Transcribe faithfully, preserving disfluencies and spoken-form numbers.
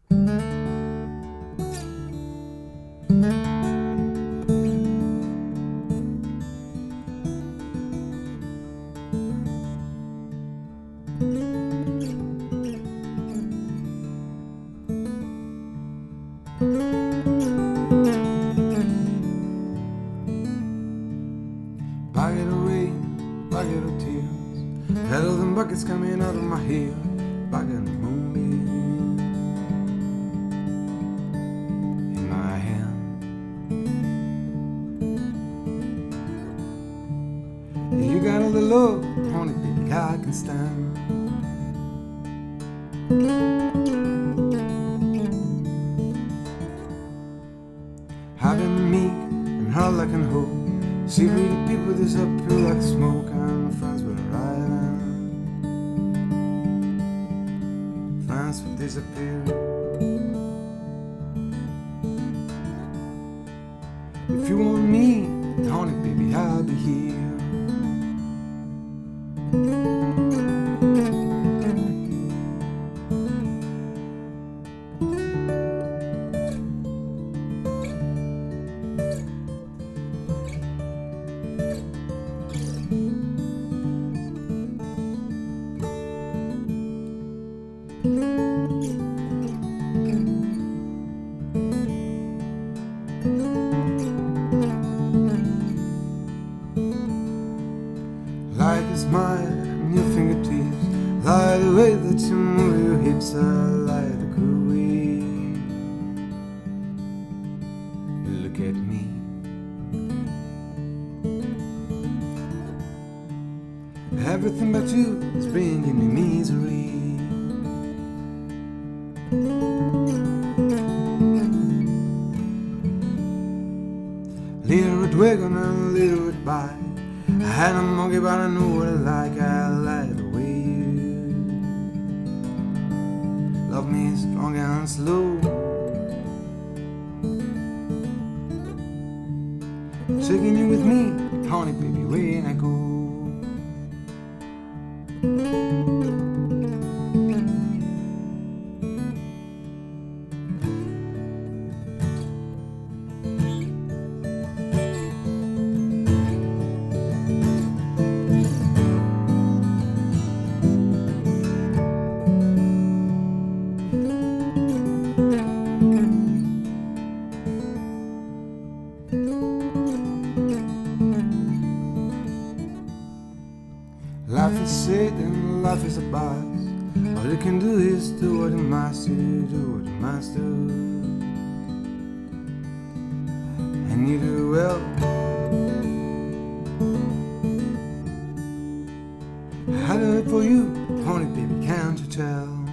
Bucket of rain, bucket of tears, petals and buckets coming out of my hair, bucket of moonbeam in my hand. You got all the love, honey, baby, I can stand. I've been meek and hard like an hope. See pretty people disappear like smoke. I'm friends with a island. Friends will disappear. If you want me, honey, baby, I'll be here. Like a smile on your fingertips, like the way that you move your hips, I like the cool way you look at me. Everything but you is bringing me misery. Little red wagon and a little red bike. I had a monkey, but I know what I like. I like the way you love me strong and slow, taking you with me, honey, baby, when I go. Life is sad and life is a box. All you can do is do what you must do, do what you must do. And you do well. I do it for you, honey, baby, can't you tell?